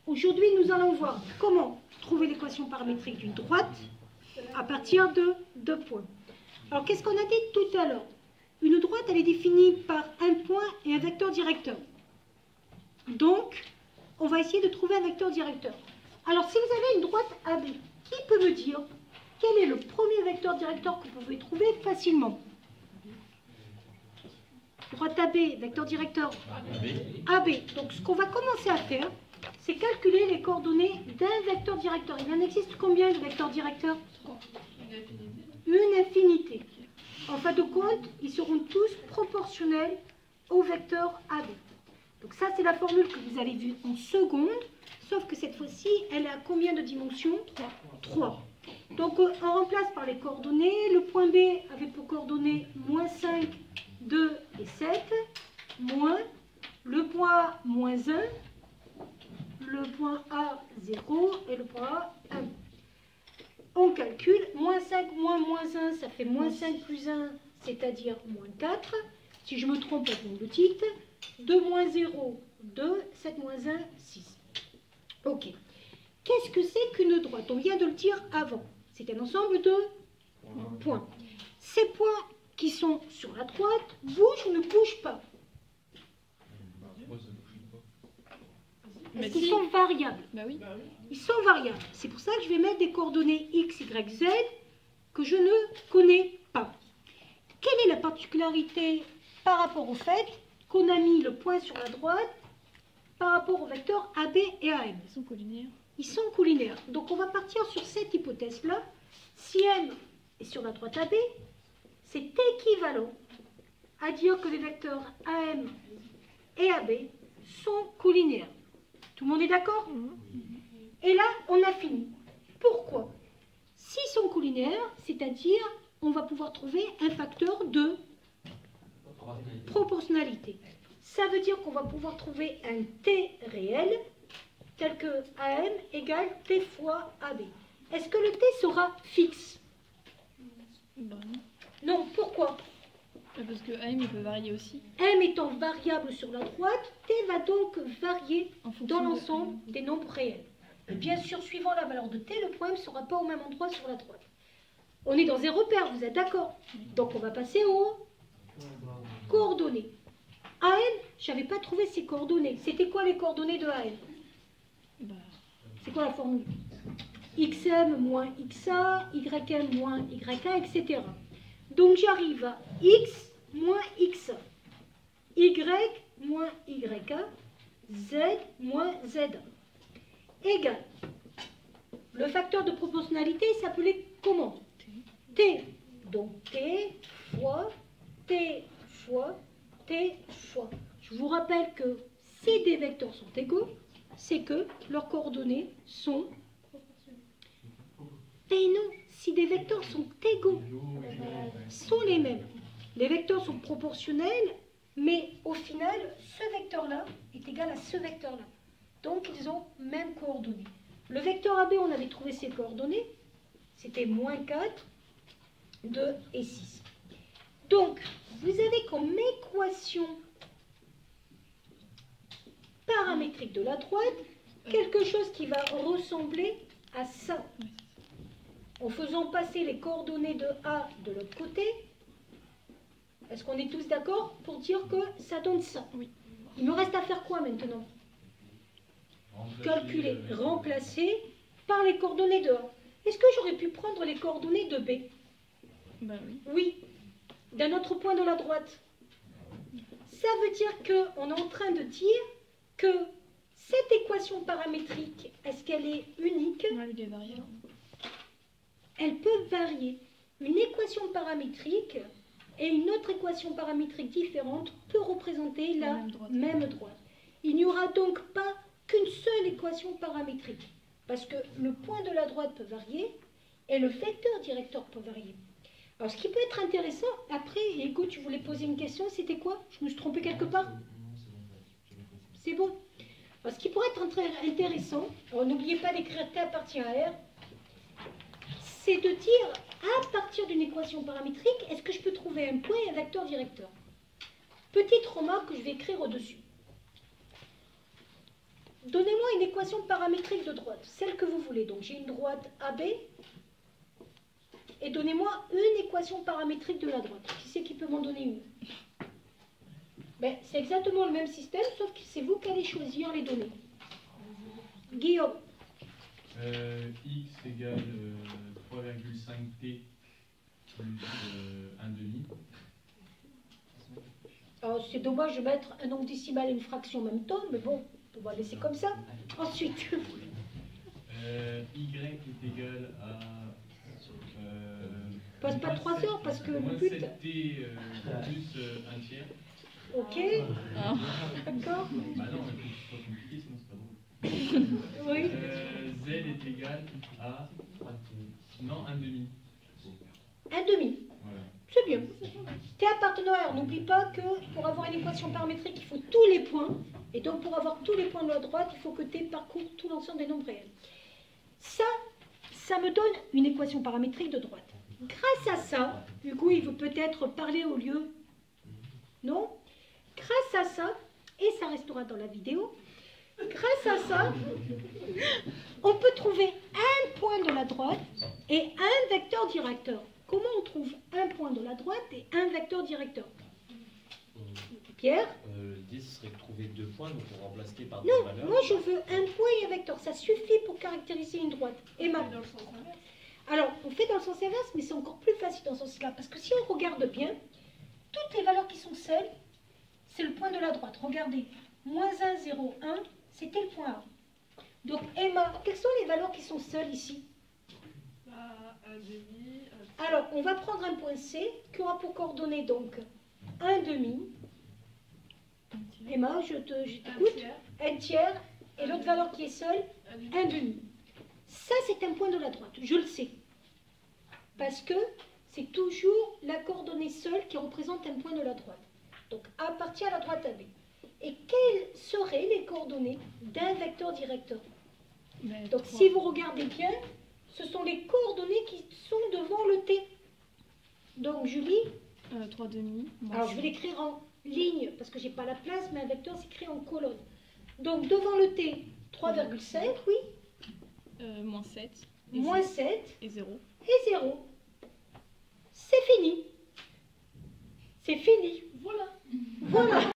Aujourd'hui, nous allons voir comment trouver l'équation paramétrique d'une droite à partir de 2 points. Alors, qu'est-ce qu'on a dit tout à l'heure? Une droite, elle est définie par un point et un vecteur directeur. Donc, on va essayer de trouver un vecteur directeur. Alors, si vous avez une droite AB, qui peut me dire quel est le premier vecteur directeur que vous pouvez trouver facilement? Droite AB, vecteur directeur AB. Donc, ce qu'on va commencer à faire, c'est calculer les coordonnées d'un vecteur directeur. Il en existe combien de vecteurs directeurs? Une infinité. En fin de compte, ils seront tous proportionnels au vecteur AB. Donc ça, c'est la formule que vous avez vue en seconde, sauf que cette fois-ci, elle a combien de dimensions? 3. Donc on remplace par les coordonnées. Le point B avait pour coordonnées moins 5, 2 et 7, moins le point A, moins 1, le point A, 0 et le point A, 1. On calcule, moins 5 moins 1, ça fait moins 5 plus 1, c'est-à-dire moins 4. Si je me trompe, on le titre. 2 moins 0, 2, 7 moins 1, 6. Ok. Qu'est-ce que c'est qu'une droite? On vient de le dire avant. C'est un ensemble de points. Ces points qui sont sur la droite bougent ou ne bougent pas? Est-ce qu'ils sont variables? Bah oui. Ils sont variables. C'est pour ça que je vais mettre des coordonnées x, y, z que je ne connais pas. Quelle est la particularité par rapport au fait qu'on a mis le point sur la droite par rapport au vecteur AB et AM? Ils sont collinaires. Ils sont collinaires. Donc on va partir sur cette hypothèse-là. Si M est sur la droite AB, c'est équivalent à dire que les vecteurs AM et AB sont collinaires. Tout le monde est d'accord? Et là, on a fini. Pourquoi? S'ils sont collinaires, c'est-à-dire, on va pouvoir trouver un facteur de proportionnalité. Ça veut dire qu'on va pouvoir trouver un T réel, tel que AM égale T fois AB. Est-ce que le T sera fixe? Bah Non, pourquoi? parce que AM il peut varier aussi. M étant variable sur la droite, T va donc varier dans l'ensemble des nombres réels. Et bien sûr, suivant la valeur de T, le point M ne sera pas au même endroit sur la droite. On est dans un repère, vous êtes d'accord? Donc on va passer aux coordonnées. AM, je n'avais pas trouvé ses coordonnées. C'était quoi les coordonnées de AM? Bah, C'est quoi la formule? XM moins XA, YM moins YA, etc. Donc j'arrive à X moins XA, Y moins YA, Z moins ZA, égale. Le facteur de proportionnalité s'appelait comment? T. Donc T fois T fois T fois. Je vous rappelle que si des vecteurs sont égaux, c'est que leurs coordonnées sont... Mais non, si des vecteurs sont égaux, sont les mêmes. Les vecteurs sont proportionnels, mais au final, ce vecteur-là est égal à ce vecteur-là. Donc, ils ont même coordonnées. Le vecteur AB, on avait trouvé ses coordonnées. C'était moins 4, 2 et 6. Donc, vous avez comme équation paramétrique de la droite quelque chose qui va ressembler à ça. En faisant passer les coordonnées de A de l'autre côté, est-ce qu'on est tous d'accord pour dire que ça donne ça? Oui. Il me reste à faire quoi maintenant? Calculer, remplacer par les coordonnées de A. Est-ce que j'aurais pu prendre les coordonnées de B? Bah oui. Oui, d'un autre point de la droite. Ça veut dire qu'on est en train de dire que cette équation paramétrique, est-ce qu'elle est unique? Ouais, elle est variable. Elles peuvent varier. Une équation paramétrique et une autre équation paramétrique différente peut représenter la même droite. Il n'y aura donc pas qu'une seule équation paramétrique, parce que le point de la droite peut varier et le vecteur directeur peut varier. Alors, ce qui peut être intéressant, après, Hugo, tu voulais poser une question, c'était quoi? Je me suis trompée quelque part? C'est bon. Alors, ce qui pourrait être intéressant, n'oubliez pas d'écrire T appartient à R, c'est de dire, à partir d'une équation paramétrique, est-ce que je peux trouver un point et un vecteur directeur? Petite remarque que je vais écrire au-dessus. Donnez-moi une équation paramétrique de droite, celle que vous voulez. Donc j'ai une droite AB, et donnez-moi une équation paramétrique de la droite. Qui c'est qui peut m'en donner une? Ben, c'est exactement le même système, sauf que c'est vous qui allez choisir les données. Guillaume. X égale 3,5t plus 1,5. C'est dommage de mettre un nombre décimal et une fraction en même temps, mais bon, on va laisser comme ça. Ensuite. Y est égal à... Passe pas 3 heures parce que le moins but... 7t plus 1 tiers. Ok, d'accord. Bah non, c'est pas compliqué, sinon c'est pas drôle. Oui. Z est égal à... Non, 1,5. 1,5. Voilà. C'est bien. T appartenant, n'oublie pas que pour avoir une équation paramétrique, il faut tous les points. Et donc pour avoir tous les points de la droite, il faut que T parcourt tout l'ensemble des nombres réels. Ça me donne une équation paramétrique de droite. Grâce à ça, Hugo, il veut peut-être parler au lieu. Non? Grâce à ça, et ça restera dans la vidéo, grâce à ça, on peut trouver un point de la droite et un vecteur directeur. Comment on trouve un point de la droite et un vecteur directeur? Pierre? L'idée, ce serait de trouver 2 points, donc on remplace T par 2 Non, valeurs. moi je veux un point et un vecteur. Ça suffit pour caractériser une droite. Emma? Dans le sens inverse. Alors, on fait dans le sens inverse, mais c'est encore plus facile dans ce sens-là. Parce que si on regarde bien, toutes les valeurs qui sont seules, c'est le point de la droite. Regardez, moins 1, 0, 1, c'était le point A. Donc, Emma, quelles sont les valeurs qui sont seules ici? Alors, on va prendre un point C qui aura pour coordonnées donc 1,5. Emma, je t'écoute. 1 tiers. Et l'autre valeur qui est seule, 1,5. Ça, c'est un point de la droite. Je le sais. Parce que c'est toujours la coordonnée seule qui représente un point de la droite. Donc, A appartient à la droite AB. Et quelles seraient les coordonnées d'un vecteur directeur? Donc, si vous regardez bien, ce sont les coordonnées qui sont devant le T. Donc, Julie? 3,5. Alors, je vais l'écrire en ligne, parce que je n'ai pas la place, mais un vecteur s'écrit en colonne. Donc, devant le T, 3,5, oui. Moins 7. Moins 7. Et 0. Et 0. C'est fini. C'est fini. Voilà. Voilà.